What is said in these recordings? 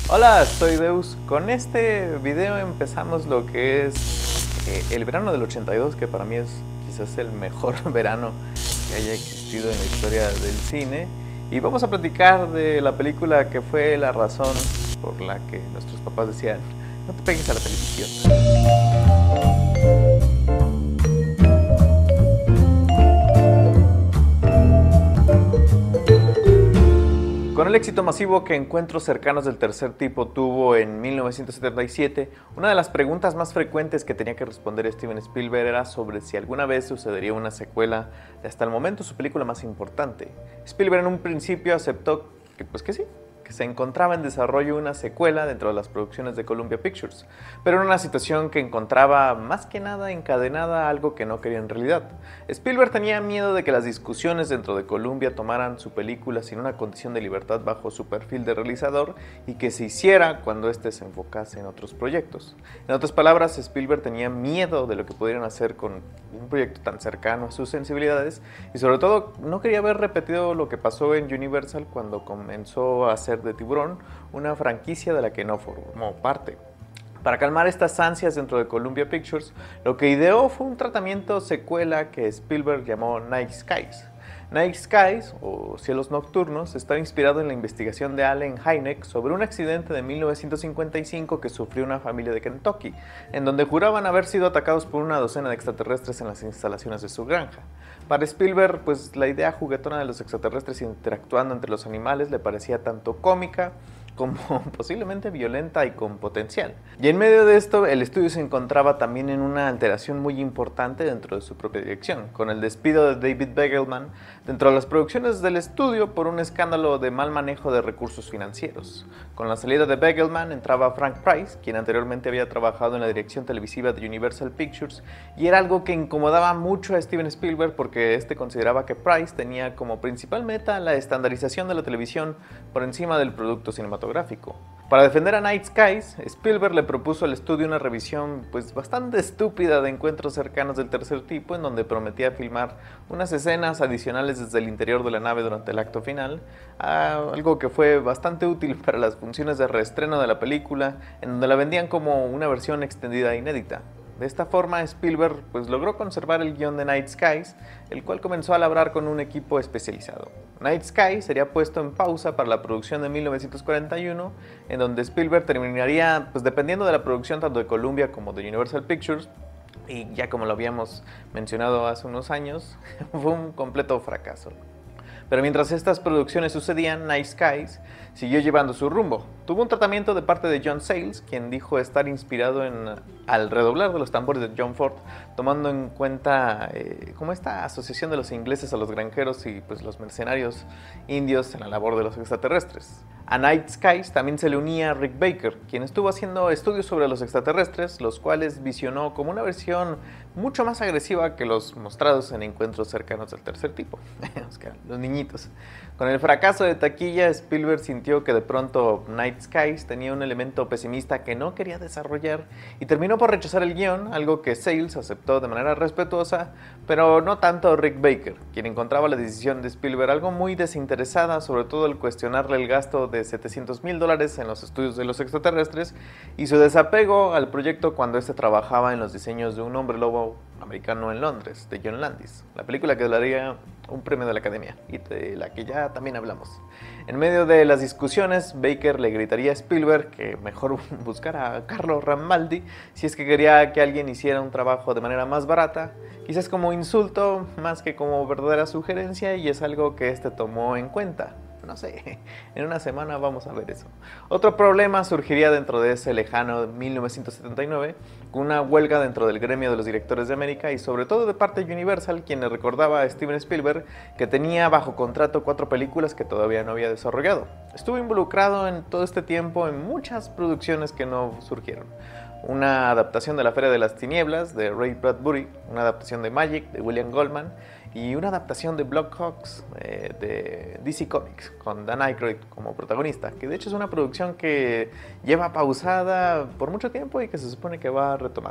Hola, soy Deus. Con este video empezamos lo que es el verano del 82, que para mí es quizás el mejor verano que haya existido en la historia del cine. Y vamos a platicar de la película que fue la razón por la que nuestros papás decían: no te pegues a la televisión. Con el éxito masivo que Encuentros cercanos del tercer tipo tuvo en 1977, una de las preguntas más frecuentes que tenía que responder Steven Spielberg era sobre si alguna vez sucedería una secuela de hasta el momento su película más importante. Spielberg en un principio aceptó que sí, que se encontraba en desarrollo una secuela dentro de las producciones de Columbia Pictures, pero en una situación que encontraba más que nada encadenada a algo que no quería en realidad. Spielberg tenía miedo de que las discusiones dentro de Columbia tomaran su película sin una condición de libertad bajo su perfil de realizador y que se hiciera cuando éste se enfocase en otros proyectos. En otras palabras, Spielberg tenía miedo de lo que pudieran hacer con un proyecto tan cercano a sus sensibilidades y sobre todo no quería ver repetido lo que pasó en Universal cuando comenzó a hacer de Tiburón una franquicia de la que no formó parte. Para calmar estas ansias dentro de Columbia Pictures, lo que ideó fue un tratamiento secuela que Spielberg llamó Night Skies. Night Skies, o Cielos Nocturnos, está inspirado en la investigación de Allen Hynek sobre un accidente de 1955 que sufrió una familia de Kentucky, en donde juraban haber sido atacados por una docena de extraterrestres en las instalaciones de su granja. Para Spielberg, pues la idea juguetona de los extraterrestres interactuando entre los animales le parecía tanto cómica como posiblemente violenta y con potencial. Y en medio de esto, el estudio se encontraba también en una alteración muy importante dentro de su propia dirección, con el despido de David Begelman dentro de las producciones del estudio por un escándalo de mal manejo de recursos financieros. Con la salida de Begelman entraba Frank Price, quien anteriormente había trabajado en la dirección televisiva de Universal Pictures, y era algo que incomodaba mucho a Steven Spielberg porque este consideraba que Price tenía como principal meta la estandarización de la televisión por encima del producto cinematográfico. Para defender a Night Skies, Spielberg le propuso al estudio una revisión bastante estúpida de Encuentros cercanos del tercer tipo, en donde prometía filmar unas escenas adicionales desde el interior de la nave durante el acto final, algo que fue bastante útil para las funciones de reestreno de la película, en donde la vendían como una versión extendida e inédita. De esta forma, Spielberg logró conservar el guión de Night Skies, el cual comenzó a labrar con un equipo especializado. Night Skies sería puesto en pausa para la producción de 1941, en donde Spielberg terminaría dependiendo de la producción tanto de Columbia como de Universal Pictures, y ya como lo habíamos mencionado hace unos años, fue un completo fracaso. Pero mientras estas producciones sucedían, Night Skies siguió llevando su rumbo. Tuvo un tratamiento de parte de John Sayles, quien dijo estar inspirado al redoblar de los tambores de John Ford, tomando en cuenta como esta asociación de los ingleses a los granjeros y los mercenarios indios en la labor de los extraterrestres. A Night Skies también se le unía Rick Baker, quien estuvo haciendo estudios sobre los extraterrestres, los cuales visionó como una versión mucho más agresiva que los mostrados en Encuentros cercanos del tercer tipo, los niñitos. Con el fracaso de taquilla, Spielberg sintió que de pronto Night Skies tenía un elemento pesimista que no quería desarrollar y terminó por rechazar el guión, algo que Sayles aceptó de manera respetuosa, pero no tanto Rick Baker, quien encontraba la decisión de Spielberg algo muy desinteresada, sobre todo al cuestionarle el gasto de $700,000 en los estudios de los extraterrestres y su desapego al proyecto cuando este trabajaba en los diseños de Un hombre lobo americano en Londres, de John Landis, la película que le daría un premio de la Academia y de la que ya también hablamos. En medio de las discusiones, Baker le gritaría a Spielberg que mejor buscara a Carlo Rambaldi si es que quería que alguien hiciera un trabajo de manera más barata, quizás como insulto más que como verdadera sugerencia, y es algo que este tomó en cuenta. No sé, en una semana vamos a ver eso. Otro problema surgiría dentro de ese lejano 1979, con una huelga dentro del gremio de los directores de América y sobre todo de parte de Universal, quien le recordaba a Steven Spielberg que tenía bajo contrato 4 películas que todavía no había desarrollado. Estuvo involucrado en todo este tiempo en muchas producciones que no surgieron. Una adaptación de La Feria de las Tinieblas, de Ray Bradbury, una adaptación de Magic, de William Goldman, y una adaptación de Black Hawks, de DC Comics, con Dan Aykroyd como protagonista, que de hecho es una producción que lleva pausada por mucho tiempo y que se supone que va a retomar.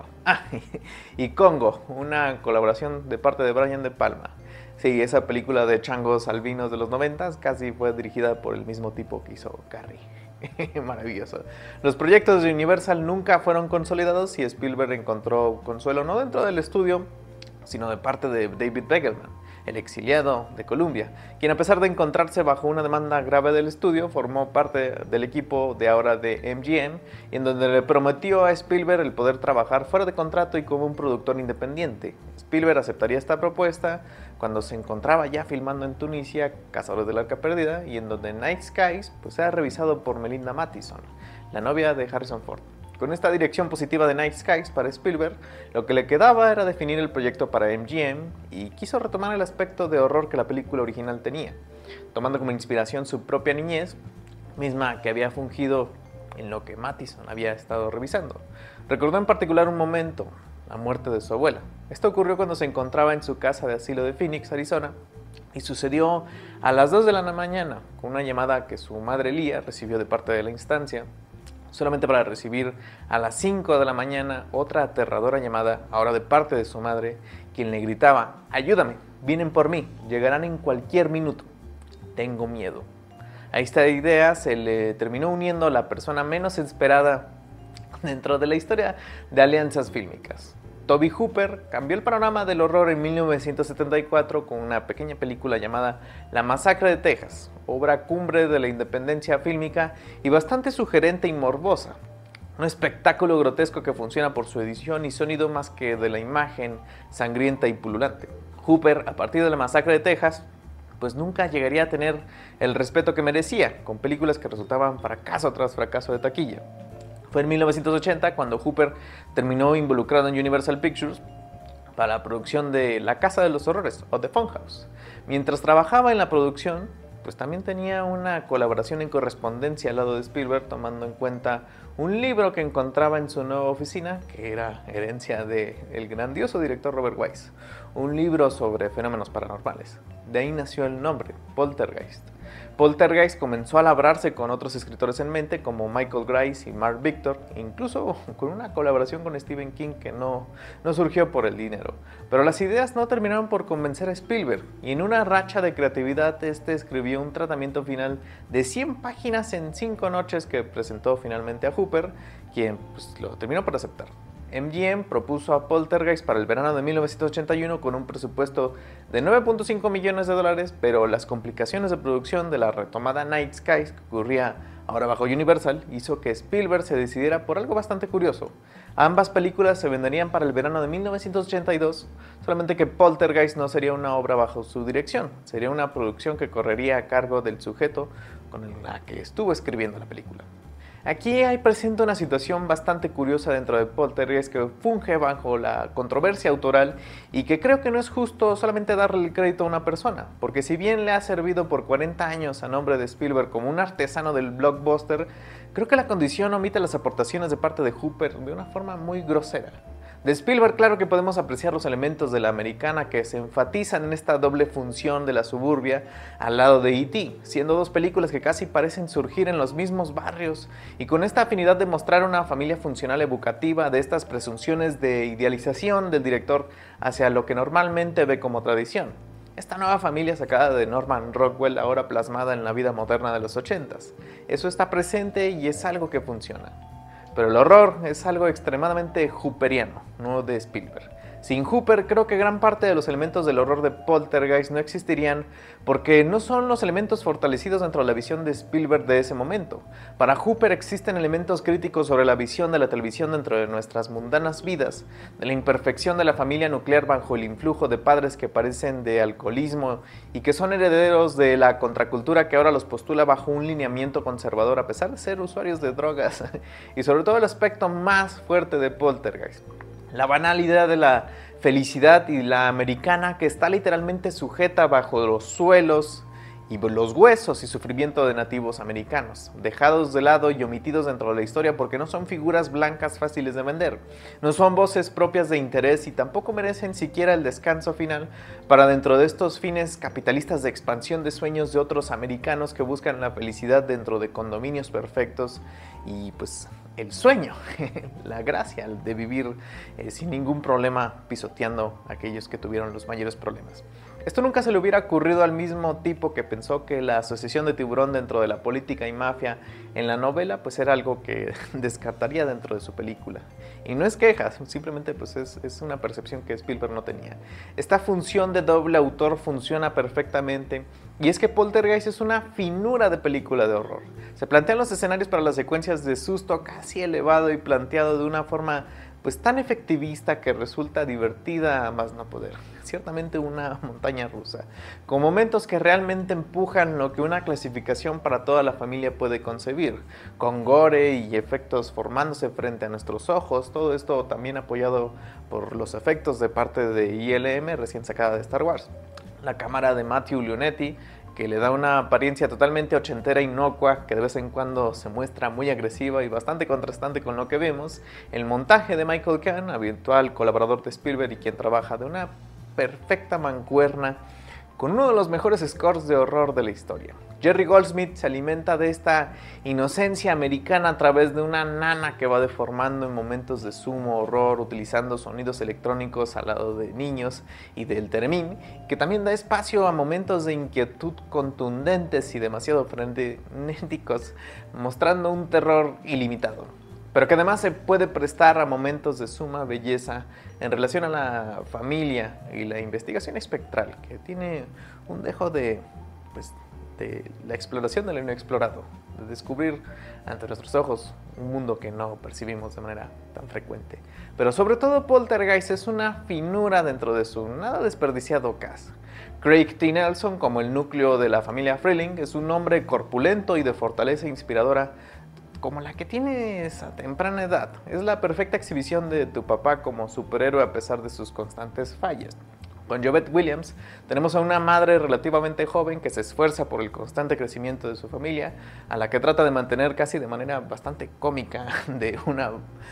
Y Congo, una colaboración de parte de Brian De Palma. Sí, esa película de changos albinos de los 90 casi fue dirigida por el mismo tipo que hizo Carrie. Maravilloso. Los proyectos de Universal nunca fueron consolidados y Spielberg encontró consuelo no dentro del estudio, sino de parte de David Begelman, el exiliado de Columbia, quien a pesar de encontrarse bajo una demanda grave del estudio, formó parte del equipo de ahora de MGM, y en donde le prometió a Spielberg el poder trabajar fuera de contrato y como un productor independiente. Spielberg aceptaría esta propuesta cuando se encontraba ya filmando en Tunisia Cazadores del Arca Perdida, y en donde Night Skies pues era revisado por Melinda Mathison, la novia de Harrison Ford. Con esta dirección positiva de Night Skies para Spielberg, lo que le quedaba era definir el proyecto para MGM y quiso retomar el aspecto de horror que la película original tenía, tomando como inspiración su propia niñez, misma que había fungido en lo que Mathison había estado revisando. Recordó en particular un momento, la muerte de su abuela. Esto ocurrió cuando se encontraba en su casa de asilo de Phoenix, Arizona, y sucedió a las 2 de la mañana con una llamada que su madre Leah recibió de parte de la instancia, solamente para recibir a las 5 de la mañana otra aterradora llamada, ahora de parte de su madre, quien le gritaba: ayúdame, vienen por mí, llegarán en cualquier minuto, tengo miedo. A esta idea se le terminó uniendo la persona menos esperada dentro de la historia de alianzas fílmicas. Tobe Hooper cambió el panorama del horror en 1974 con una pequeña película llamada La Masacre de Texas, obra cumbre de la independencia fílmica y bastante sugerente y morbosa. Un espectáculo grotesco que funciona por su edición y sonido más que de la imagen sangrienta y pululante. Hooper, a partir de La Masacre de Texas, pues nunca llegaría a tener el respeto que merecía, con películas que resultaban fracaso tras fracaso de taquilla. Fue en 1980 cuando Hooper terminó involucrado en Universal Pictures para la producción de La Casa de los Horrores, o The Funhouse. Mientras trabajaba en la producción, pues también tenía una colaboración en correspondencia al lado de Spielberg, tomando en cuenta un libro que encontraba en su nueva oficina, que era herencia del grandioso director Robert Wise, un libro sobre fenómenos paranormales. De ahí nació el nombre, Poltergeist. Poltergeist comenzó a labrarse con otros escritores en mente como Michael Grais y Mark Victor, incluso con una colaboración con Stephen King que no surgió por el dinero. Pero las ideas no terminaron por convencer a Spielberg, y en una racha de creatividad escribió un tratamiento final de 100 páginas en 5 noches que presentó finalmente a Hooper, quien pues, lo terminó por aceptar. MGM propuso a Poltergeist para el verano de 1981 con un presupuesto de $9.5 millones, pero las complicaciones de producción de la retomada Night Skies, que ocurría ahora bajo Universal, hizo que Spielberg se decidiera por algo bastante curioso. Ambas películas se venderían para el verano de 1982, solamente que Poltergeist no sería una obra bajo su dirección, sería una producción que correría a cargo del sujeto con la que estuvo escribiendo la película. Aquí hay presente una situación bastante curiosa dentro de Poltergeist que funge bajo la controversia autoral y que creo que no es justo solamente darle el crédito a una persona, porque si bien le ha servido por 40 años a nombre de Spielberg como un artesano del blockbuster, creo que la condición omite las aportaciones de parte de Hooper de una forma muy grosera. De Spielberg, claro que podemos apreciar los elementos de la americana que se enfatizan en esta doble función de la suburbia al lado de E.T., siendo dos películas que casi parecen surgir en los mismos barrios y con esta afinidad de mostrar una familia funcional evocativa de estas presunciones de idealización del director hacia lo que normalmente ve como tradición. Esta nueva familia sacada de Norman Rockwell, ahora plasmada en la vida moderna de los 80s. Eso está presente y es algo que funciona. Pero el horror es algo extremadamente hooperiano, no de Spielberg. Sin Hooper, creo que gran parte de los elementos del horror de Poltergeist no existirían porque no son los elementos fortalecidos dentro de la visión de Spielberg de ese momento. Para Hooper existen elementos críticos sobre la visión de la televisión dentro de nuestras mundanas vidas, de la imperfección de la familia nuclear bajo el influjo de padres que padecen de alcoholismo y que son herederos de la contracultura que ahora los postula bajo un lineamiento conservador a pesar de ser usuarios de drogas, y sobre todo el aspecto más fuerte de Poltergeist. La banal idea de la felicidad y la americana que está literalmente sujeta bajo los suelos y los huesos y sufrimiento de nativos americanos, dejados de lado y omitidos dentro de la historia porque no son figuras blancas fáciles de vender, no son voces propias de interés y tampoco merecen siquiera el descanso final para dentro de estos fines capitalistas de expansión de sueños de otros americanos que buscan la felicidad dentro de condominios perfectos y pues el sueño, la gracia de vivir sin ningún problema pisoteando a aquellos que tuvieron los mayores problemas. Esto nunca se le hubiera ocurrido al mismo tipo que pensó que la asociación de tiburón dentro de la política y mafia en la novela pues era algo que descartaría dentro de su película. Y no es queja, simplemente pues es una percepción que Spielberg no tenía. Esta función de doble autor funciona perfectamente, y es que Poltergeist es una finura de película de horror. Se plantean los escenarios para las secuencias de susto casi elevado y planteado de una forma pues tan efectivista que resulta divertida a más no poder. Ciertamente una montaña rusa, con momentos que realmente empujan lo que una clasificación para toda la familia puede concebir, con gore y efectos formándose frente a nuestros ojos, todo esto también apoyado por los efectos de parte de ILM recién sacada de Star Wars. La cámara de Matthew Leonetti, que le da una apariencia totalmente ochentera inocua, que de vez en cuando se muestra muy agresiva y bastante contrastante con lo que vemos. El montaje de Michael Kahn, habitual colaborador de Spielberg y quien trabaja de una perfecta mancuerna con uno de los mejores scores de horror de la historia. Jerry Goldsmith se alimenta de esta inocencia americana a través de una nana que va deformando en momentos de sumo horror, utilizando sonidos electrónicos al lado de niños y del teremín, que también da espacio a momentos de inquietud contundentes y demasiado frenéticos, mostrando un terror ilimitado, pero que además se puede prestar a momentos de suma belleza en relación a la familia y la investigación espectral, que tiene un dejo de la exploración de lo inexplorado, de descubrir ante nuestros ojos un mundo que no percibimos de manera tan frecuente. Pero sobre todo Poltergeist es una finura dentro de su nada desperdiciado cast. Craig T. Nelson, como el núcleo de la familia Freeling, es un hombre corpulento y de fortaleza inspiradora como la que tienes a temprana edad. Es la perfecta exhibición de tu papá como superhéroe a pesar de sus constantes fallas. Con Jovette Williams tenemos a una madre relativamente joven que se esfuerza por el constante crecimiento de su familia, a la que trata de mantener casi de manera bastante cómica de una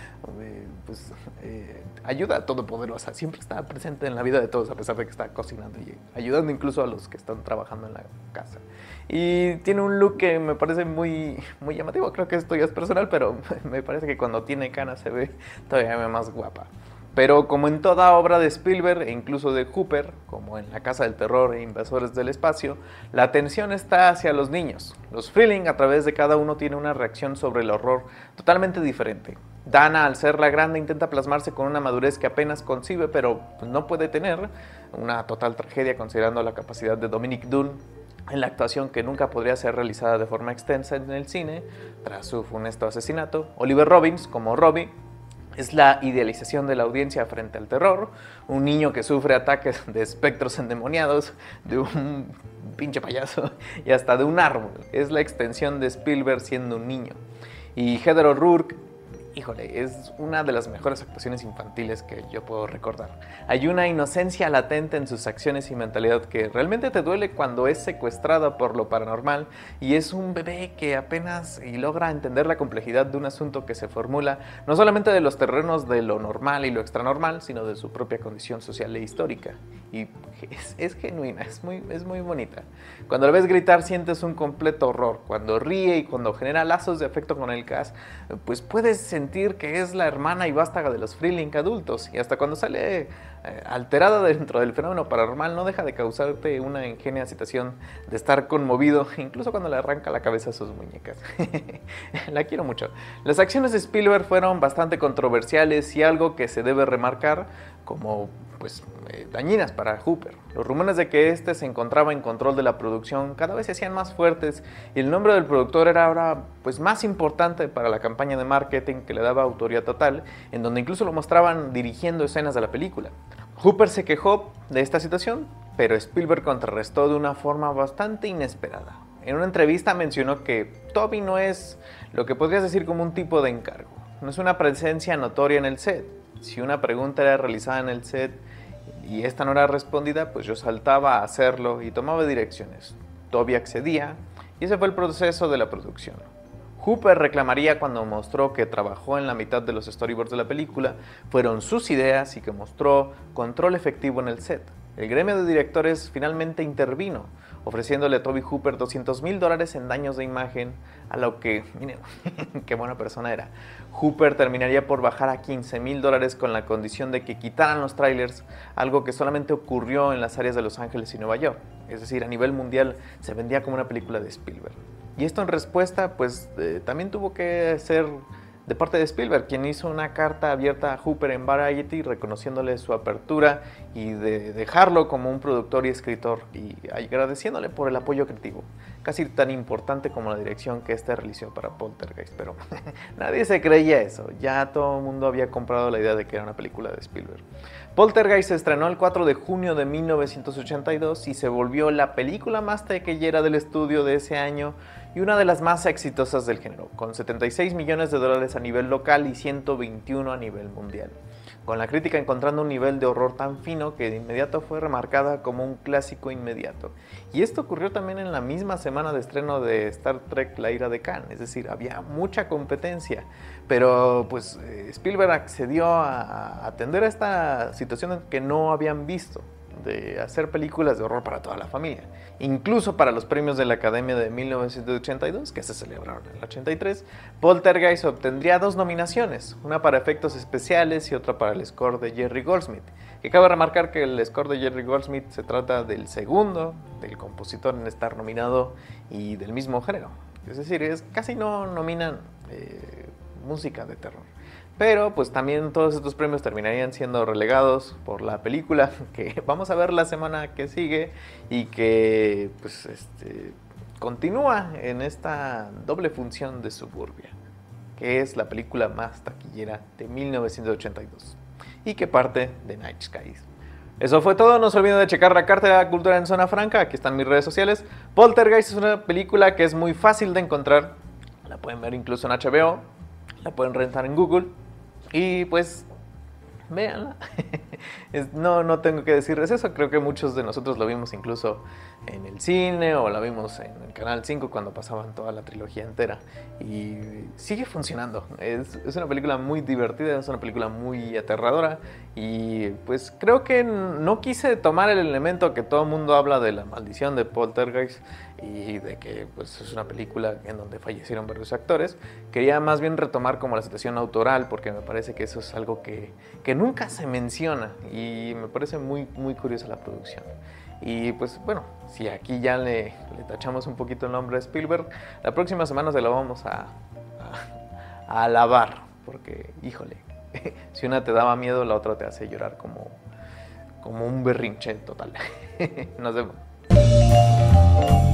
ayuda todopoderosa. Siempre está presente en la vida de todos a pesar de que está cocinando y ayudando incluso a los que están trabajando en la casa. Y tiene un look que me parece muy llamativo. Creo que esto ya es personal, pero me parece que cuando tiene canas se ve todavía más guapa. Pero como en toda obra de Spielberg e incluso de Hooper, como en La Casa del Terror e Invasores del Espacio, la atención está hacia los niños. Los Freeling a través de cada uno tiene una reacción sobre el horror totalmente diferente. Dana, al ser la grande, intenta plasmarse con una madurez que apenas concibe, pero no puede tener, una total tragedia considerando la capacidad de Dominic Dunne en la actuación que nunca podría ser realizada de forma extensa en el cine tras su funesto asesinato. Oliver Robbins, como Robbie, es la idealización de la audiencia frente al terror, un niño que sufre ataques de espectros endemoniados, de un pinche payaso y hasta de un árbol. Es la extensión de Spielberg siendo un niño. Y Heather O'Rourke, híjole, es una de las mejores actuaciones infantiles que yo puedo recordar. Hay una inocencia latente en sus acciones y mentalidad que realmente te duele cuando es secuestrada por lo paranormal y es un bebé que apenas logra entender la complejidad de un asunto que se formula no solamente de los terrenos de lo normal y lo extranormal, sino de su propia condición social e histórica. Y es genuina, es muy bonita. Cuando la ves gritar sientes un completo horror. Cuando ríe y cuando genera lazos de afecto con el cast, pues puedes sentir que es la hermana y vástaga de los Freeling adultos, y hasta cuando sale alterada dentro del fenómeno paranormal no deja de causarte una ingenia situación de estar conmovido, incluso cuando le arranca la cabeza a sus muñecas. La quiero mucho. Las acciones de Spielberg fueron bastante controversiales y algo que se debe remarcar como dañinas para Hooper. Los rumores de que éste se encontraba en control de la producción cada vez se hacían más fuertes y el nombre del productor era ahora más importante para la campaña de marketing que le daba autoría total, en donde incluso lo mostraban dirigiendo escenas de la película. Hooper se quejó de esta situación, pero Spielberg contrarrestó de una forma bastante inesperada. En una entrevista mencionó que Toby no es lo que podrías decir como un tipo de encargo, no es una presencia notoria en el set. Si una pregunta era realizada en el set y esta no era respondida, pues yo saltaba a hacerlo y tomaba direcciones. Toby accedía y ese fue el proceso de la producción. Hooper reclamaría cuando mostró que trabajó en la mitad de los storyboards de la película, fueron sus ideas y que mostró control efectivo en el set. El gremio de directores finalmente intervino, ofreciéndole a Tobe Hooper $200,000 en daños de imagen, a lo que, miren, qué buena persona era. Hooper terminaría por bajar a $15,000 con la condición de que quitaran los trailers, algo que solamente ocurrió en las áreas de Los Ángeles y Nueva York. Es decir, a nivel mundial se vendía como una película de Spielberg. Y esto en respuesta, pues también tuvo que ser de parte de Spielberg, quien hizo una carta abierta a Hooper en Variety reconociéndole su apertura y de dejarlo como un productor y escritor y agradeciéndole por el apoyo creativo, casi tan importante como la dirección que este realizó para Poltergeist, pero nadie se creía eso, ya todo el mundo había comprado la idea de que era una película de Spielberg. Poltergeist se estrenó el 4 de junio de 1982 y se volvió la película más taquillera del estudio de ese año y una de las más exitosas del género, con $76 millones a nivel local y 121 a nivel mundial, con la crítica encontrando un nivel de horror tan fino que de inmediato fue remarcada como un clásico inmediato. Y esto ocurrió también en la misma semana de estreno de Star Trek La Ira de Khan, es decir, había mucha competencia, pero pues Spielberg accedió a atender a esta situación que no habían visto, de hacer películas de horror para toda la familia. Incluso para los premios de la Academia de 1982, que se celebraron en el 83, Poltergeist obtendría 2 nominaciones, una para efectos especiales y otra para el score de Jerry Goldsmith. Que cabe remarcar que el score de Jerry Goldsmith se trata del segundo del compositor en estar nominado y del mismo género. Es decir, casi no nominan música de terror. Pero pues también todos estos premios terminarían siendo relegados por la película que vamos a ver la semana que sigue y que pues continúa en esta doble función de Suburbia, que es la película más taquillera de 1982 y que parte de Night Skies. Eso fue todo, no se olviden de checar la carta de la cultura en Zona Franca, aquí están mis redes sociales. Poltergeist es una película que es muy fácil de encontrar, la pueden ver incluso en HBO, la pueden rentar en Google. Y pues, véanla. No tengo que decirles eso, creo que muchos de nosotros lo vimos incluso en el cine o la vimos en el Canal 5 cuando pasaban toda la trilogía entera. Y sigue funcionando, es una película muy divertida, es una película muy aterradora. Y pues creo que no quise tomar el elemento que todo el mundo habla de la maldición de Poltergeist y de que pues, es una película en donde fallecieron varios actores. Quería más bien retomar como la situación autoral, porque me parece que eso es algo que nunca se menciona y me parece muy, muy curiosa la producción. Y pues bueno, si aquí ya le tachamos un poquito el nombre de Spielberg, la próxima semana se la vamos a alabar, porque híjole, si una te daba miedo, la otra te hace llorar como un berrinche total. Nos vemos.